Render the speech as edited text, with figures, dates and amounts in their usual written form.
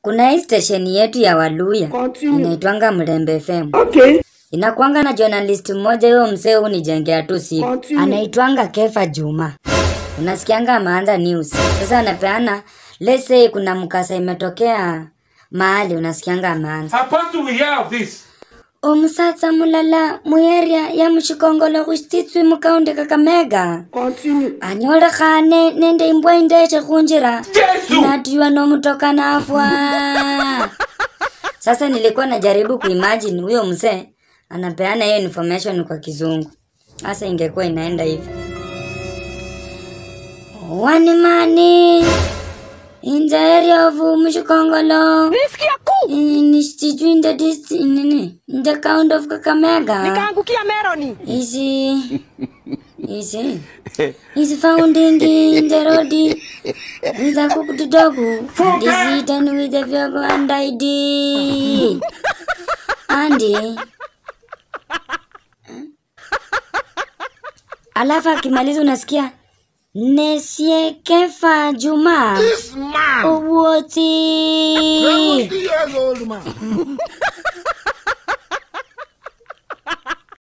Kuna hii station yetu ya Waluya inaitwanga Mulembe FM. Okay. Inakuanga na journalist mmoja, huyo mzee unijengea tu siku. Anaitwanga Kefa Juma. Unasikianga ameanza news. Sasa anapeana, let's say kuna mkasa imetokea mahali, unasikianga ameanza. Supposed to hear of this. Omusatsa mulala muyeria ya mushikongolo kushititswi mukaunde Kakamega. Anyole khane nende imbwa indeche kunjira. Natiwa no mutoka nafwa. Sasa nilikuwa najaribu kuimagine huyo mzee anapeana hiyo information kwa Kizungu. Sasa ingekuwa inaenda hivi. One money in the area of Mushikongolo. In the count of Kakamega. Nikaangukia meroni. Is found in the road with a cooked dog. This eaten with a viogo and ID. Andy. Alafu akimaliza unasikia Nesie Kefa Juma. This man. Owoti. 20 years old man.